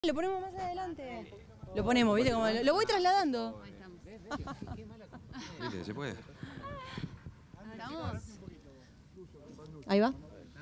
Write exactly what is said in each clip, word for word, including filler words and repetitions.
Lo ponemos más adelante. Lo ponemos, ¿viste? Como lo, lo voy trasladando. Ahí estamos. ¿Viste? ¿Se puede? ¿Estamos? Ahí va.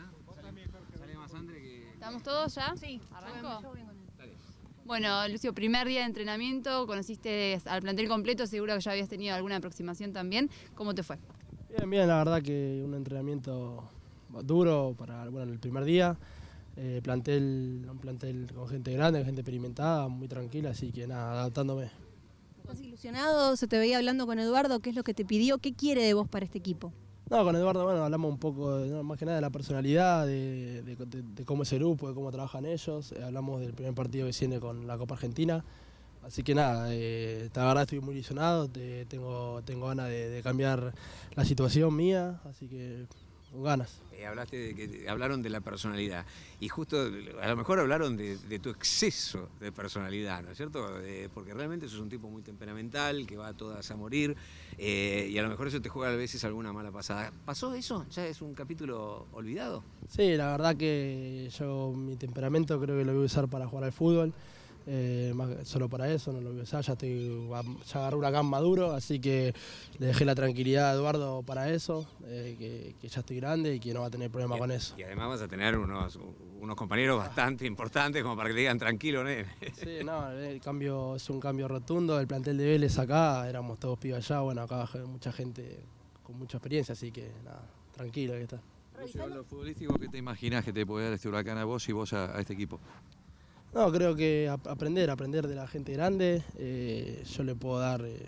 Sale más Andre que... ¿Estamos todos ya? Sí. ¿Arranco? Dale. Bueno, Lucio, primer día de entrenamiento, conociste al plantel completo, seguro que ya habías tenido alguna aproximación también. ¿Cómo te fue? Bien, bien, la verdad que un entrenamiento duro para bueno, el primer día. Eh, plantel, un plantel con gente grande, gente experimentada, muy tranquila, así que nada, adaptándome. ¿Estás ilusionado? Se te veía hablando con Eduardo. ¿Qué es lo que te pidió? ¿Qué quiere de vos para este equipo? No, con Eduardo, bueno, hablamos un poco, de, no, más que nada de la personalidad, de, de, de, de cómo es el grupo, de cómo trabajan ellos. Eh, hablamos del primer partido que tiene con la Copa Argentina. Así que nada, eh, la verdad estoy muy ilusionado, te, tengo, tengo ganas de, de cambiar la situación mía, así que con ganas. Eh, hablaste de que hablaron de la personalidad y justo a lo mejor hablaron de, de tu exceso de personalidad, ¿no es cierto? Eh, porque realmente sos un tipo muy temperamental, que va a todas a morir eh, y a lo mejor eso te juega a veces alguna mala pasada. ¿Pasó eso? ¿Ya es un capítulo olvidado? Sí, la verdad que yo mi temperamento creo que lo voy a usar para jugar al fútbol. Eh, más, solo para eso, no lo voy a usar, ya, estoy, ya agarré Huracán maduro, así que le dejé la tranquilidad a Eduardo para eso, eh, que, que ya estoy grande y que no va a tener problema y, con eso. Y además vas a tener unos, unos compañeros bastante importantes como para que te digan tranquilo, ¿no? Sí, no, el cambio es un cambio rotundo, el plantel de Vélez acá, éramos todos pibas allá, bueno, acá hay mucha gente con mucha experiencia, así que nada, tranquilo que está. En lo futbolístico, ¿qué te imaginas que te puede dar este Huracán a vos y vos a, a este equipo? No, creo que ap aprender, aprender de la gente grande, eh, yo le puedo dar eh,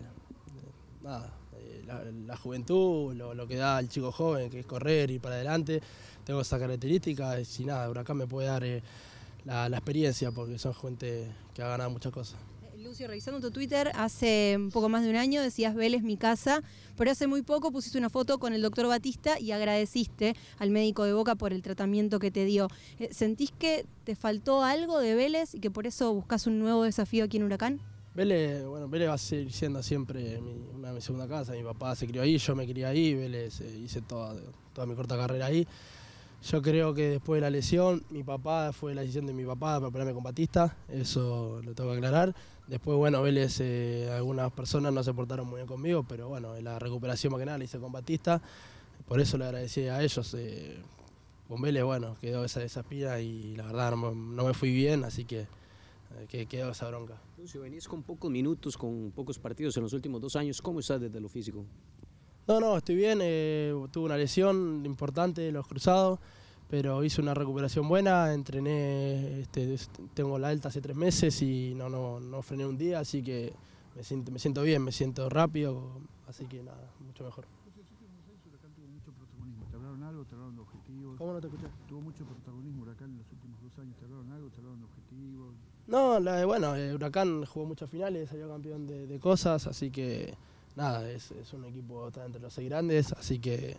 nada, eh, la, la juventud, lo, lo que da el chico joven, que es correr, ir para adelante, tengo esa característica, y si nada, Huracán me puede dar eh, la, la experiencia, porque son gente que ha ganado muchas cosas. Lucio, revisando tu Twitter, hace un poco más de un año decías Vélez mi casa, pero hace muy poco pusiste una foto con el doctor Batista y agradeciste al médico de Boca por el tratamiento que te dio. ¿Sentís que te faltó algo de Vélez y que por eso buscas un nuevo desafío aquí en Huracán? Vélez, bueno, Vélez va a seguir siendo siempre mi, una, mi segunda casa, mi papá se crió ahí, yo me crié ahí, Vélez eh, hice toda, toda mi corta carrera ahí. Yo creo que después de la lesión, mi papá, fue la decisión de mi papá para operarme con Batista, eso lo tengo que aclarar. Después, bueno, Vélez, eh, algunas personas no se portaron muy bien conmigo, pero bueno, la recuperación más que nada la hice con Batista, por eso le agradecí a ellos. Eh, con Vélez, bueno, quedó esa, esa espina y la verdad no, no me fui bien, así que, eh, que quedó esa bronca. Lucio, venís con pocos minutos, con pocos partidos en los últimos dos años, ¿cómo estás desde lo físico? No, no, estoy bien, eh, tuve una lesión importante de los cruzados, pero hice una recuperación buena, entrené, este, tengo la alta hace tres meses y no, no, no frené un día, así que me siento, me siento bien, me siento rápido, así que nada, mucho mejor. Huracán tuvo mucho protagonismo, ¿te hablaron algo? ¿Te hablaron de objetivos? ¿Cómo no te escuché? Tuvo mucho protagonismo Huracán en los últimos dos años, ¿te hablaron algo? ¿Te hablaron de objetivos? No, la, bueno, eh, Huracán jugó muchas finales, salió campeón de, de cosas, así que nada, es, es un equipo está entre los seis grandes, así que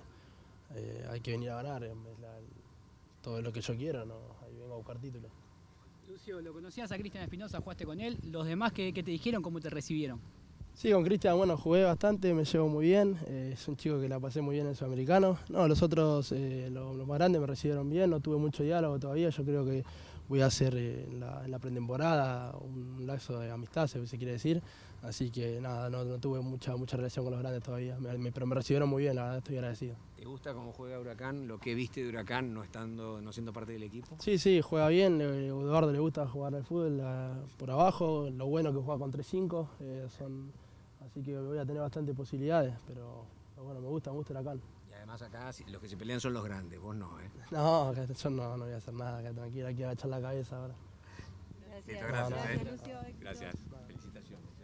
eh, hay que venir a ganar, es la, todo lo que yo quiero, no, ahí vengo a buscar títulos. Lucio, lo conocías a Cristian Espinosa, jugaste con él, los demás ¿qué, qué te dijeron, cómo te recibieron? Sí, con Cristian, bueno, jugué bastante, me llevo muy bien, eh, es un chico que la pasé muy bien en Sudamericano. No, los otros, eh, los, los más grandes me recibieron bien, no tuve mucho diálogo todavía, yo creo que voy a hacer eh, en, la, en la pretemporada un lazo de amistad, se, se quiere decir, así que nada, no, no tuve mucha, mucha relación con los grandes todavía, me, me, pero me recibieron muy bien, la verdad estoy agradecido. ¿Te gusta cómo juega Huracán, lo que viste de Huracán no estando, no siendo parte del equipo? Sí, sí, juega bien, a Eduardo le gusta jugar al fútbol la, por abajo, lo bueno que juega con tres cinco, eh, son... Así que voy a tener bastantes posibilidades, pero bueno, me gusta, me gusta Huracán. Y además acá los que se pelean son los grandes, vos no, ¿eh? No, acá yo no, no voy a hacer nada, acá tranquilo, hay que agachar la cabeza ahora. Gracias. Listo, gracias, Gracias, ¿eh? Lucio. Gracias. Felicitaciones.